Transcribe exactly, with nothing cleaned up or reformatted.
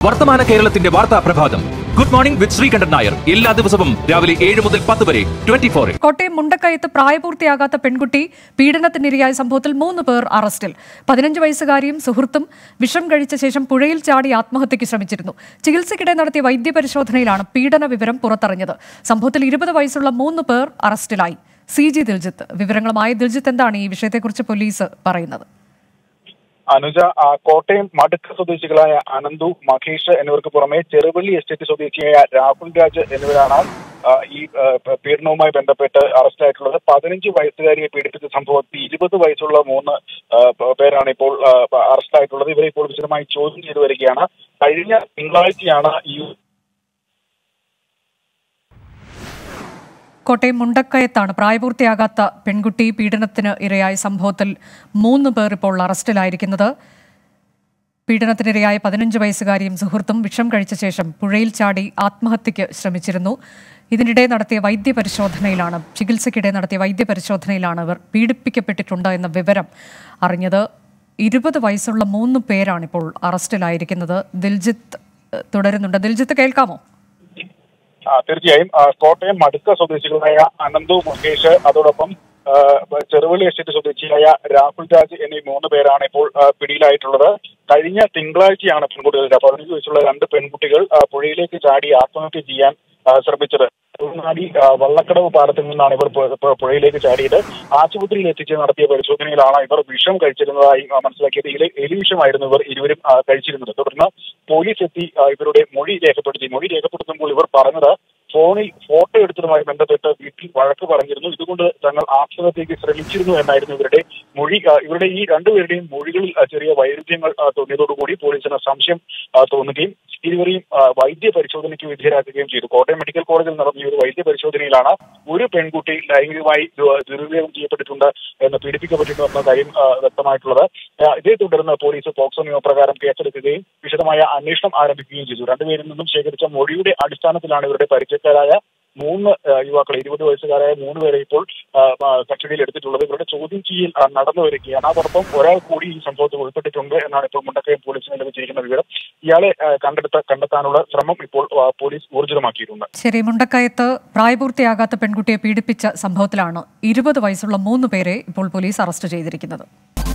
വർത്തമാന കേരളത്തിന്റെ വാർത്താ പ്രഭാതം. Good morning with Sreekandan Nair. എല്ലാ ദിവസവും രാവിലെ ഏഴ് മുതൽ പത്ത് വരെ ട്വന്റി ഫോർ. കോട്ടയം മുണ്ടക്കയത്ത് പ്രായപൂർത്തിയാകാത്ത പെൺകുട്ടി പീഡനത്തിനിരയായ സംഭവത്തിൽ മൂന്ന് പേർ അറസ്റ്റിൽ. പതിനഞ്ച് വയസ്സുകാരിയും സുഹൃത്തും വിഷം കഴിച്ച ശേഷം പുഴയിൽ ചാടി ആത്മഹത്യയ്ക്ക് ശ്രമിച്ചിരുന്നു. ചികിത്സയ്ക്കിടെ നടത്തിയ വൈദ്യപരിശോധനയിലാണ് പീഡന വിവരം പുറത്തറിഞ്ഞത്. സംഭവത്തിൽ ഇരുപത് വയസ്സുള്ള മൂന്ന് പേർ അറസ്റ്റിലായി. സി ജി ദിൽജിത്ത് വിവരങ്ങളുമായി. ദിൽജിത്ത്, എന്താണ് ഈ വിഷയത്തെക്കുറിച്ച് പോലീസ് പറയുന്നത്? അനുജ, കോട്ടയം മടുക്ക സ്വദേശികളായ അനന്തു, മഹേഷ് എന്നിവർക്ക് പുറമെ ചെറുവള്ളി എസ്റ്റേറ്റ് സ്വദേശിയായ രാഹുൽ രാജ് എന്നിവരാണ് ഈ പീഡനവുമായി ബന്ധപ്പെട്ട് അറസ്റ്റിലായിട്ടുള്ളത്. പതിനഞ്ച് വയസ്സുകാരിയെ പീഡിപ്പിച്ച സംഭവത്തിൽ ഇരുപത് വയസ്സുള്ള മൂന്ന് പേരാണ് ഇപ്പോൾ അറസ്റ്റിലായിട്ടുള്ളത്. ഇവരെ ഇപ്പോൾ വിശദമായി ചോദ്യം ചെയ്തു വരികയാണ്. കഴിഞ്ഞ തിങ്കളാഴ്ചയാണ് ഈ കോട്ടയം മുണ്ടക്കയത്താണ് പ്രായപൂർത്തിയാകാത്ത പെൺകുട്ടി പീഡനത്തിന് ഇരയായ സംഭവത്തിൽ മൂന്ന് പേർ ഇപ്പോൾ അറസ്റ്റിലായിരിക്കുന്നത്. പീഡനത്തിനിരയായ പതിനഞ്ച് വയസ്സുകാരിയും സുഹൃത്തും വിഷം കഴിച്ച ശേഷം പുഴയിൽ ചാടി ആത്മഹത്യയ്ക്ക് ശ്രമിച്ചിരുന്നു. ഇതിനിടെ നടത്തിയ വൈദ്യപരിശോധനയിലാണ് ചികിത്സയ്ക്കിടെ നടത്തിയ വൈദ്യപരിശോധനയിലാണ് ഇവർ പീഡിപ്പിക്കപ്പെട്ടിട്ടുണ്ട് എന്ന വിവരം അറിഞ്ഞത്. ഇരുപത് വയസ്സുള്ള മൂന്ന് പേരാണ് ഇപ്പോൾ അറസ്റ്റിലായിരിക്കുന്നത്. ദിൽജിത്ത് തുടരുന്നുണ്ട്. ദിൽജിത്ത്, കേൾക്കാമോ? തീർച്ചയായും. കോട്ടയം മടുക്ക സ്വദേശികളായ അനന്തു, മുകേഷ്, അതോടൊപ്പം ചെറുവള്ളി എസ്റ്റേറ്റ് സ്വദേശിയായ രാഹുൽ രാജ് എന്നീ മൂന്ന് പേരാണ് ഇപ്പോൾ പിടിയിലായിട്ടുള്ളത്. കഴിഞ്ഞ തിങ്കളാഴ്ചയാണ് പെൺകുട്ടികൾ പതിനഞ്ച് വയസ്സുള്ള രണ്ട് പെൺകുട്ടികൾ പുഴയിലേക്ക് ചാടി ആത്മഹത്യ ചെയ്യാൻ ശ്രമിച്ചത്. തൊഴിലാളി വള്ളക്കടവ് പാലത്തിൽ നിന്നാണ് ഇവർ പുഴയിലേക്ക് ചാടിയത്. ആശുപത്രിയിൽ എത്തിച്ച് നടത്തിയ പരിശോധനയിലാണ് ഇവർ വിഷം കഴിച്ചിരുന്നതായി മനസ്സിലാക്കിയത്. ഇതിലെ എലിവിഷമായിരുന്നു ഇവർ ഇരുവരും കഴിച്ചിരുന്നത്. തുടർന്ന് പോലീസ് എത്തി ഇവരുടെ മൊഴി രേഖപ്പെടുത്തി. മൊഴി രേഖപ്പെടുത്തുമ്പോൾ ഇവർ പറഞ്ഞത് ഫോണിൽ ഫോട്ടോ എടുത്തതുമായി ബന്ധപ്പെട്ട് വീട്ടിൽ വഴക്ക് പറഞ്ഞിരുന്നു. ഇതുകൊണ്ട് തങ്ങൾ ആത്മഹത്യയ്ക്ക് ശ്രമിച്ചിരുന്നു എന്നായിരുന്നു ഇവരുടെ മൊഴി. ഇവരുടെ ഈ രണ്ടുപേരുടെയും മൊഴികളിൽ ചെറിയ വൈരുദ്ധ്യങ്ങൾ തോന്നിയതോടുകൂടി പോലീസിന് സംശയം തോന്നുകയും ഇരുവരെയും വൈദ്യ പരിശോധനയ്ക്ക് വിധേയരാക്കുകയും ചെയ്തു. കോട്ടയം മെഡിക്കൽ കോളേജിൽ നടന്ന ഈ ഒരു വൈദ്യ പരിശോധനയിലാണ് ഒരു പെൺകുട്ടി ലൈംഗികമായി ദുരുപയോഗം ചെയ്യപ്പെട്ടിട്ടുണ്ട് എന്ന് പീഡിപ്പിക്കപ്പെട്ടിട്ടുണ്ട് എന്ന കാര്യം വ്യക്തമായിട്ടുള്ളത്. ഇതേ തുടർന്ന് പോലീസ് പോക്സോ നിയമപ്രകാരം കേസെടുക്കുകയും വിശദമായ അന്വേഷണം ആരംഭിക്കുകയും ചെയ്തു. രണ്ടുപേരിൽ നിന്നും ശേഖരിച്ച മൊഴിയുടെ അടിസ്ഥാനത്തിലാണ് ഇവരുടെ പരിചയക്കാരായ മൂന്ന് യുവാക്കൾ, ഇരുപത് വയസ്സുകാരായ മൂന്ന് പേരെ ഇപ്പോൾ കസ്റ്റഡിയിൽ എടുത്തിട്ടുള്ളത്. ഇവരുടെ ചോദ്യം ചെയ്യൽ നടന്നു വരികയാണ്. അതോടൊപ്പം ഒരാൾ കൂടി ഈ സംഭവത്തിൽ ഉൾപ്പെട്ടിട്ടുണ്ട് എന്നാണ് ഇപ്പോൾ മുണ്ടക്കയം പോലീസിന് ലഭിച്ചിരിക്കുന്ന വിവരം. ഇയാളെ കണ്ടെടുത്ത കണ്ടെത്താനുള്ള ശ്രമം ഇപ്പോൾ പോലീസ് ഊർജിതമാക്കിയിട്ടുണ്ട്. ശരി, മുണ്ടക്കയത്ത് പ്രായപൂർത്തിയാകാത്ത പെൺകുട്ടിയെ പീഡിപ്പിച്ച സംഭവത്തിലാണ് ഇരുപത് വയസ്സുള്ള മൂന്ന് പേരെ ഇപ്പോൾ പോലീസ് അറസ്റ്റ് ചെയ്തിരിക്കുന്നത്.